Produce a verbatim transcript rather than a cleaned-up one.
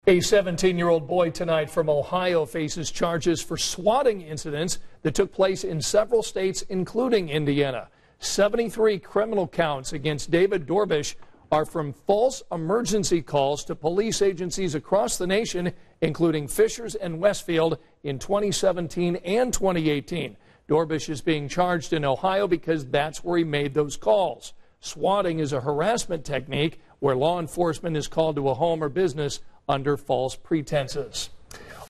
A seventeen-year-old boy tonight from Ohio faces charges for swatting incidents that took place in several states, including Indiana. seventy-three criminal counts against David Dorbish are from false emergency calls to police agencies across the nation, including Fishers and Westfield in twenty seventeen and twenty eighteen. Dorbish is being charged in Ohio because that's where he made those calls. Swatting is a harassment technique where law enforcement is called to a home or business under false pretenses.